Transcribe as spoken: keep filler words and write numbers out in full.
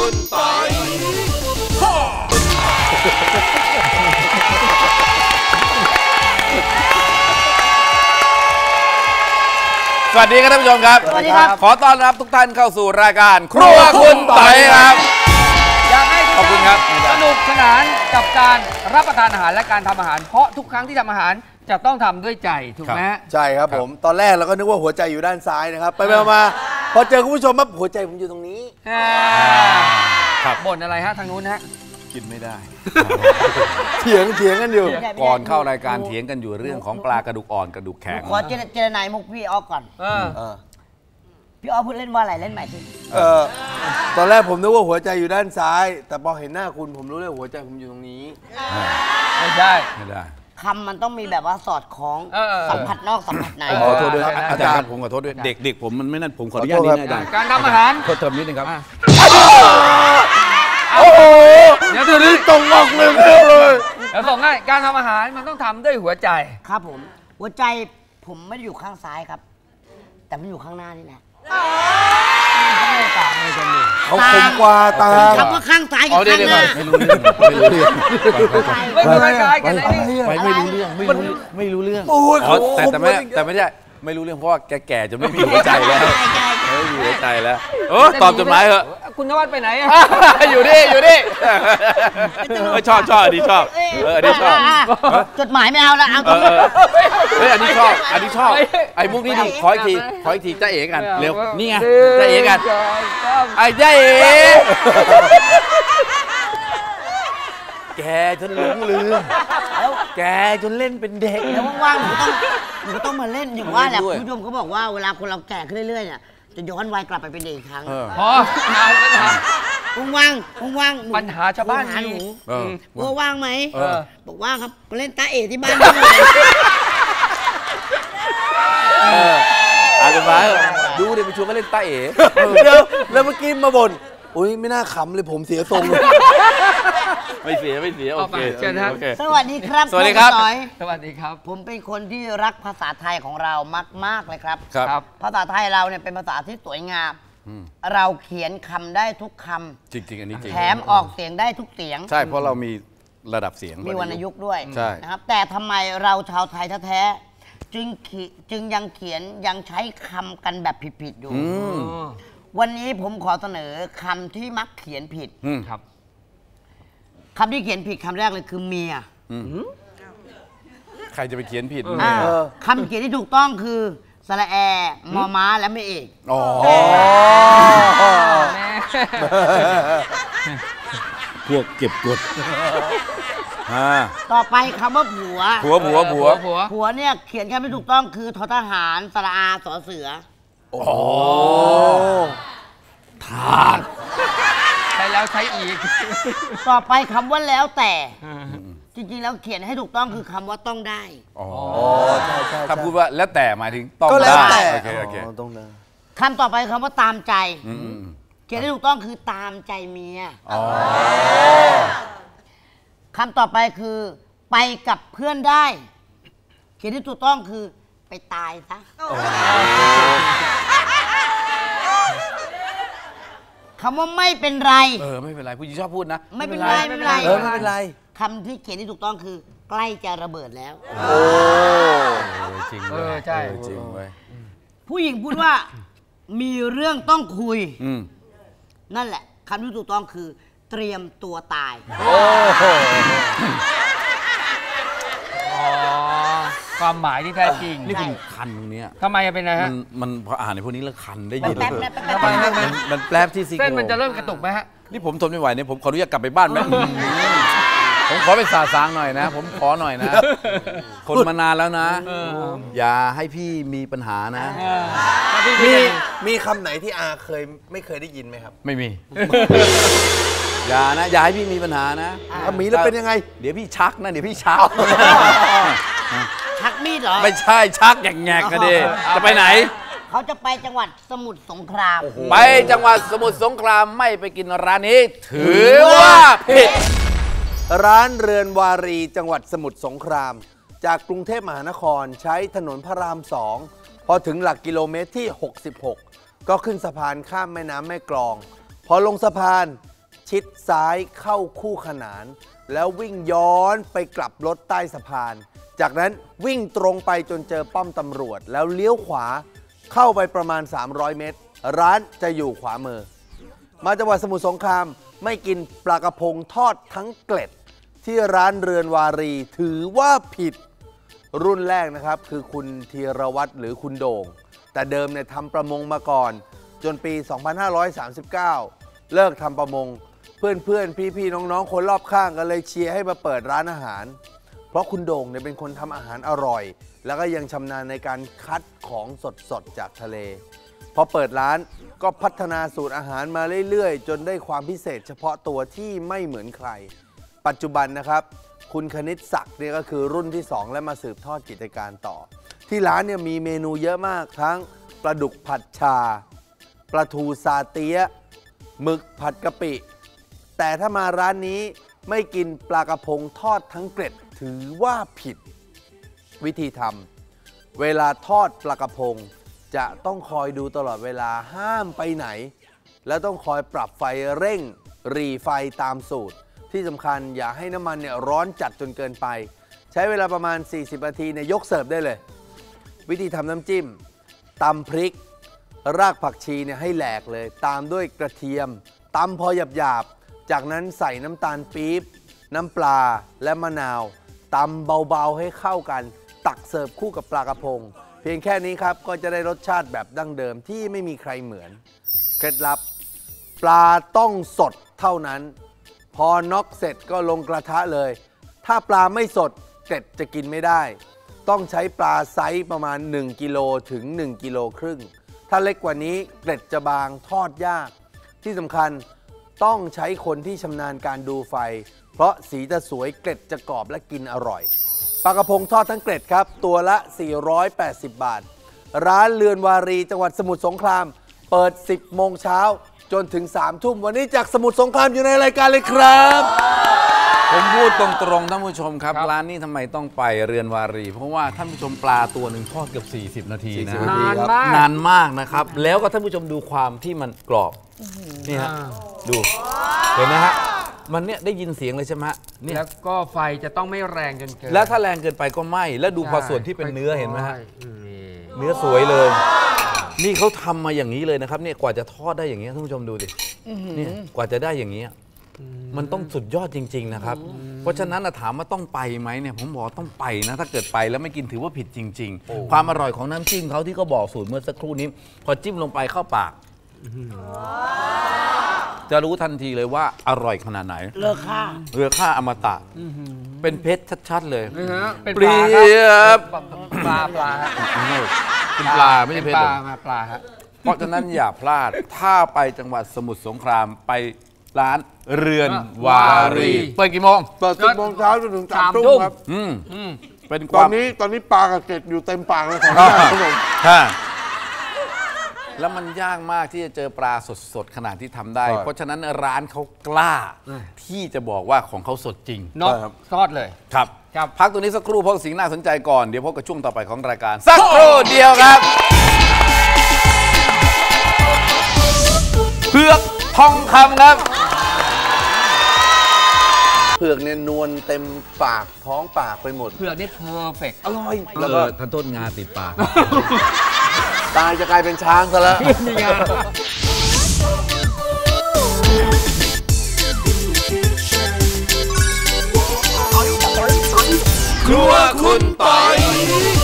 คุณปอยสวัสดีครับท่านผู้ชมครับสวัสดีครับขอต้อนรับทุกท่านเข้าสู่รายการครัวคุณปอยครับอยากให้ทุกท่านสนุกสนานกับการรับประทานอาหารและการทำอาหารเพราะทุกครั้งที่ทำอาหารจะต้องทำด้วยใจถูกไหมใช่ครับผมตอนแรกเราก็นึกว่าหัวใจอยู่ด้านซ้ายนะครับไปมาพอเจอคุณผู้ชมปั๊บหัวใจผมอยู่ตรงนี้ครับบ่นอะไรฮะทางนู้นฮะกินไม่ได้เถียงเถียงกันอยู่ก่อนเข้ารายการเถียงกันอยู่เรื่องของปลากระดูกอ่อนกระดูกแข็งขอเจรเจรนายมุกพี่ออก่อนพี่ออพูดเล่นว่าอะไรเล่นใหม่สิเออตอนแรกผมนึกว่าหัวใจอยู่ด้านซ้ายแต่พอเห็นหน้าคุณผมรู้เลยหัวใจผมอยู่ตรงนี้ไม่ได้ไม่ได้คำมันต้องมีแบบว่าสอดคล้องสัมผัสนอกสัมผัสในขอโทษด้วยอาจารย์ผมขอโทษด้วยเด็กเด็กผมมันไม่นั่นผมขออนุญาตนิดนึงอาจารย์การทำอาหารโทษเติมนิดนึงครับโอ้โหเดี๋ยวจะรีบตรงออกเลยเลยเดี๋ยวส่งให้การทำอาหารมันต้องทำด้วยหัวใจครับผมหัวใจผมไม่ได้อยู่ข้างซ้ายครับแต่มันอยู่ข้างหน้านี่แหละเขาคมกว่าตาคำว่าข้างซ้ายกับข้างหน้าไม่รู้เรื่องไม่รู้เรื่องไม่รู้รายการกันเลยไม่รู้เรื่องไม่รู้ไม่รู้เรื่องแต่แต่ไม่แต่ไม่ใช่ไม่รู้เรื่องเพราะว่าแก่ๆจะไม่มีหัวใจแล้วไม่มีหัวใจแล้วโอ้ตอบจดหมายเหรอคุณนวัดไปไหนอยู่นี่อยู่นี่ชอบชอบอันนี้ชอบเอออันนี้ชอบจดหมายไม่เอาแล้วเอาเฮ้ยอันนี้ชอบอันนี้ชอบไอ้มุกนี่ดีขออีกทีขออีกทีจ้าเอ๋กันเร็วนี่ไงจ้าเอ๋กันไอ้จ้าเอ๋แกจนหลงลืมแล้วแกจนเล่นเป็นเด็กแล้วว่างๆหนูต้องหนูต้องมาเล่นอย่างว่าแหละคุณผู้ชมเขาบอกว่าเวลาคนเราแก่ขึ้นเรื่อยๆเนี่ยจะย้อนวัยกลับไปเป็นเด็กอีกครั้งพอหาปัญหาว่างว่างปัญหาชาวบ้านหนูเออว่างไหมบอกว่างครับมาเล่นตาเอ๋ที่บ้านอ่านจดหมายดูเดี๋ยวไปชวนมาเล่นตาเอ๋เดี๋ยวแล้วเมื่อกี้มาบ่นอุ้ยไม่น่าขำเลยผมเสียทรงเลยไม่เสียไม่เสียโอเคเชิญครับสวัสดีครับสวัสดีครับสวัสดีครับผมเป็นคนที่รักภาษาไทยของเรามากๆเลยครับครับภาษาไทยเราเนี่ยเป็นภาษาที่สวยงามเราเขียนคำได้ทุกคำจริงๆอันนี้จริงแถมออกเสียงได้ทุกเสียงใช่เพราะเรามีระดับเสียงมีวรรณยุกต์ด้วยนะครับแต่ทำไมเราชาวไทยแท้ๆจึงจึงยังเขียนยังใช้คำกันแบบผิดๆอยู่วันนี้ผมขอเสนอคำที่มักเขียนผิดครับคำที่เขียนผิดคำแรกเลยคือเมียใครจะไปเขียนผิดคำเขียนที่ถูกต้องคือสระแอมอม้าและไม่เอกอ๋อพวกเก็บกดต่อไปคำว่าผัวผัวผัวผัวผัวเนี่ยเขียนคำที่ถูกต้องคือททหารสระอาสอเสือโอ้ทาสใช้แล้วใช้อีกต่อไปคำว่าแล้วแต่จริงๆแล้วเขียนให้ถูกต้องคือคำว่าต้องได้อ๋อใช่ใช่ถ้าพูดว่าแล้วแต่หมายถึงต้องได้โอเคโอเคต้องได้คำต่อไปคำว่าตามใจเขียนให้ถูกต้องคือตามใจเมียคำต่อไปคือไปกับเพื่อนได้เขียนให้ถูกต้องคือไปตายซะคำว่าไม่เป็นไรเออไม่เป็นไรผู้หญิงชอบพูดนะไม่เป็นไรไม่เป็นไรเออไม่เป็นไรคำที่เขียนที่ถูกต้องคือใกล้จะระเบิดแล้วโอ้จริงเออใช่จริงเว้ยผู้หญิงพูดว่ามีเรื่องต้องคุยนั่นแหละคำที่ถูกต้องคือเตรียมตัวตายความหมายที่แท้จริงนี่คุณคันตรงนี้ทำไมเป็นไงฮะมันพออ่านในพวกนี้แล้วคันได้ยินมันมันแปลบที่ซีโครงเส้นมันจะเริ่มกระตุกไหมฮะนี่ผมทนไม่ไหวเนี่ยผมขออนุญาตกลับไปบ้านไหมผมขอไปสาสางหน่อยนะผมขอหน่อยนะคนมานานแล้วนะอย่าให้พี่มีปัญหานะมีมีคำไหนที่อาเคยไม่เคยได้ยินไหมครับไม่มีอย่านะอย่าให้พี่มีปัญหานะถ้ามีแล้วเป็นยังไงเดี๋ยวพี่ชักนะเดี๋ยวพี่ชักชักมีดเหรอไม่ใช่ชักแงกๆกันดิจะไปไหนเขาจะไปจังหวัดสมุทรสงครามไปจังหวัดสมุทรสงครามไม่ไปกินร้านนี้ถือว่าผิดร้านเรือนวารีจังหวัดสมุทรสงครามจากกรุงเทพมหานครใช้ถนนพระรามสองพอถึงหลักกิโลเมตรที่หกสิบหกก็ขึ้นสะพานข้ามแม่น้ำแม่กลองพอลงสะพานชิดซ้ายเข้าคู่ขนานแล้ววิ่งย้อนไปกลับรถใต้สะพานจากนั้นวิ่งตรงไปจนเจอป้อมตำรวจแล้วเลี้ยวขวาเข้าไปประมาณสามร้อยเมตรร้านจะอยู่ขวามือมาจังหวัดสมุทรสงครามไม่กินปลากระพงทอดทั้งเกล็ดที่ร้านเรือนวารีถือว่าผิดรุ่นแรกนะครับคือคุณธีรวัตรหรือคุณโด่งแต่เดิมเนี่ยทำประมงมาก่อนจนปี สองพันห้าร้อยสามสิบเก้า เลิกทำประมงเพื่อนๆพี่ๆน้องๆคนรอบข้างก็เลยเชียร์ให้มาเปิดร้านอาหารเพราะคุณโด่งเนี่ยเป็นคนทำอาหารอร่อยแล้วก็ยังชำนาญในการคัดของสดๆจากทะเลพอเปิดร้านก็พัฒนาสูตรอาหารมาเรื่อยๆจนได้ความพิเศษเฉพาะตัวที่ไม่เหมือนใครปัจจุบันนะครับคุณคณิตศักดิ์เนี่ยก็คือรุ่นที่สองและมาสืบทอดกิจการต่อที่ร้านเนี่ยมีเมนูเยอะมากทั้งปลาดุกผัดชาปลาทูซาเตียะหมึกผัดกะปิแต่ถ้ามาร้านนี้ไม่กินปลากระพงทอดทั้งเกล็ดถือว่าผิดวิธีทำเวลาทอดปลากระพงจะต้องคอยดูตลอดเวลาห้ามไปไหนแล้วต้องคอยปรับไฟเร่งหรี่ไฟตามสูตรที่สำคัญอย่าให้น้ำมันเนี่ยร้อนจัดจนเกินไปใช้เวลาประมาณสี่สิบนาทีเนี่ยยกเสิร์ฟได้เลยวิธีทำน้ำจิ้มตำพริกรากผักชีเนี่ยให้แหลกเลยตามด้วยกระเทียมตำพอหยาบๆจากนั้นใส่น้ำตาลปี๊บน้ำปลาและมะนาวตำเบาๆให้เข้ากันตักเสิร์ฟคู่กับปลากระพงเพียงแค่นี้ครับก็จะได้รสชาติแบบดั้งเดิมที่ไม่มีใครเหมือนเคล็ดลับปลาต้องสดเท่านั้นพอน็อกเสร็จก็ลงกระทะเลยถ้าปลาไม่สดเกล็ดจะกินไม่ได้ต้องใช้ปลาไซส์ประมาณหนึ่งกิโลถึงหนึ่งกิโลครึ่งถ้าเล็กกว่านี้เกล็ดจะบางทอดยากที่สำคัญต้องใช้คนที่ชำนาญการดูไฟเพราะสีจะสวยเกล็ดจะกรอบและกินอร่อยปลากระพงทอดทั้งเกล็ดครับตัวละสี่ร้อยแปดสิบบาทร้านเรือนวารีจังหวัดสมุทรสงครามเปิดสิบโมงเช้าจนถึงสามทุ่มวันนี้จากสมุทรสงครามอยู่ในรายการเลยครับผมพูดตรงๆท่านผู้ชมครับร้านนี้ทำไมต้องไปเรือนวารีเพราะว่าท่านผู้ชมปลาตัวหนึ่งทอดเกือบสี่สิบนาทีนะนานมากนานมากนะครับแล้วก็ท่านผู้ชมดูความที่มันกรอบนี่ฮะดูเห็นไหมฮะมันเนี่ยได้ยินเสียงเลยใช่ไหมเนี่ยแล้วก็ไฟจะต้องไม่แรงจนเกินแล้วถ้าแรงเกินไปก็ไหม้แล้วดูพอส่วนที่เป็นเนื้อเห็นไหมฮะเนื้อสวยเลยนี่เขาทำมาอย่างนี้เลยนะครับเนี่ยกว่าจะทอดได้อย่างนี้ท่านผู้ชมดูดิเนี่ยกว่าจะได้อย่างนี้มันต้องสุดยอดจริงๆนะครับเพราะฉะนั้นถามว่าต้องไปไหมเนี่ยผมบอกต้องไปนะถ้าเกิดไปแล้วไม่กินถือว่าผิดจริงๆความอร่อยของน้ำจิ้มเขาที่เขาบอกสูตรเมื่อสักครู่นี้พอจิ้มลงไปเข้าปากจะรู้ทันทีเลยว่าอร่อยขนาดไหนเลือค่าเรือค่าอมตะเป็นเพชรชัดๆเลยเปรียบปลาปลาเป็นปลาไม่ใช่เพชรปลามาปลาฮะเพราะฉะนั้นอย่าพลาดถ้าไปจังหวัดสมุทรสงครามไปร้านเรือนวารีเปิดกี่โมงเปิดสิบโมงเช้าจนถึงสามทุ่มครับอืมเป็นตอนนี้ตอนนี้ปลากระเก็ดอยู่เต็มปากเลยของผมแล้วมันยากมากที่จะเจอปลาสดๆขนาดที่ทำได้เพราะฉะนั้นร้านเขากล้าที่จะบอกว่าของเขาสดจริงเนาะทอดเลยครับพักตัวนี้สักครู่เพราะสิ่งน่าสนใจก่อนเดี๋ยวพบกับช่วงต่อไปของรายการสักครู่เดียวครับเผือกทองคำครับเผือกเนี่ยนวลเต็มปากท้องปากไปหมดเผือกนี่เพอร์เฟกต์อร่อยแล้วก็ทันต้นงาติดปากตายจะกลายเป็นช้างซะแล้วครัวคุณปอย